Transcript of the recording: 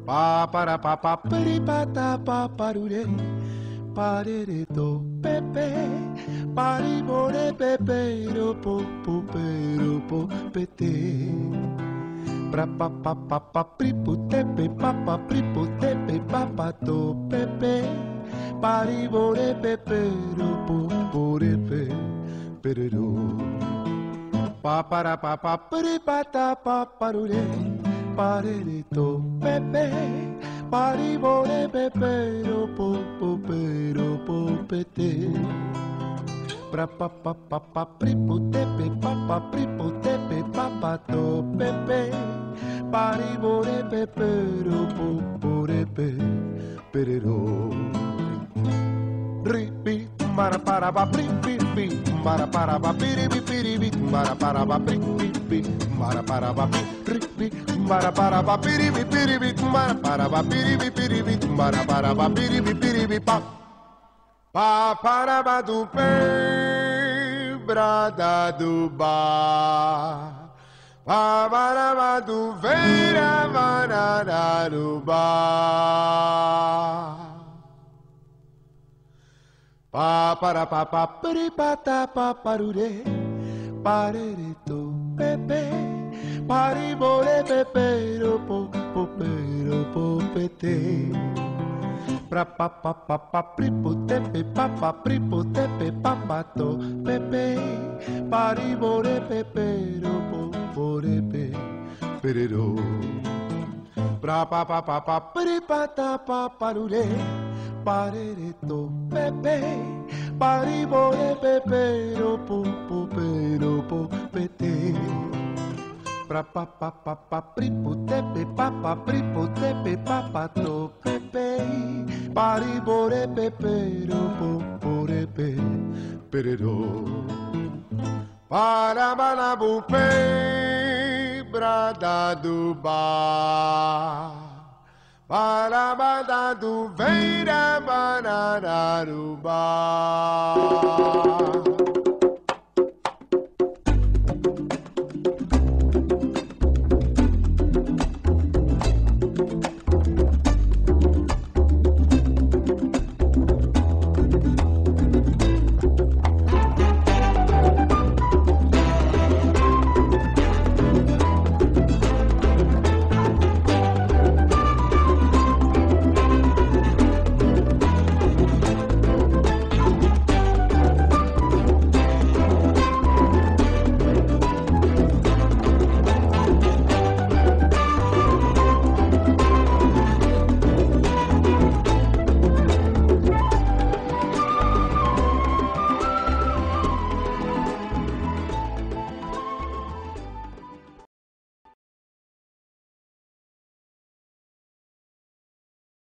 Pa para pa pa peri pa ta pa parure parere do pepe pari bore pepe ro po pete pra pa pa pa pa pripu tepe pa pa pripu tepe pa pa to pepe pari bore pepe ro po pe perero pa para pa pa peri pa ta pa parure parere to pepe pari bore pepe ro po pete pra pa pa pa pa pripu tepe pa pripu tepe pa pa to pepe pari bore pepe ro po pe perero ripi mara para ba pripi mara para ba piribi mara para ba pripi mara para ba ripi mara para ba piribi mara para ba piribi mara para ba piribi pa pa para ba do pe brada do ba pa para ba do veira manara do ba pa para pa pa peri pa ta pa parure parere to pepe pari bore pepe ro po pete pra pa pa pa pa pripu tepe pa pa to pepe pari bore pepe ro po pe perero pra pa pa pa pa peri pa ta pa parure parere to pepe pari bore pepe ro po pete pra pa pa pa pa pripu tepe pa pa to pepe pari bore pepe ro po pe perero para balabu pe brada do ba para badadu veira banana do ba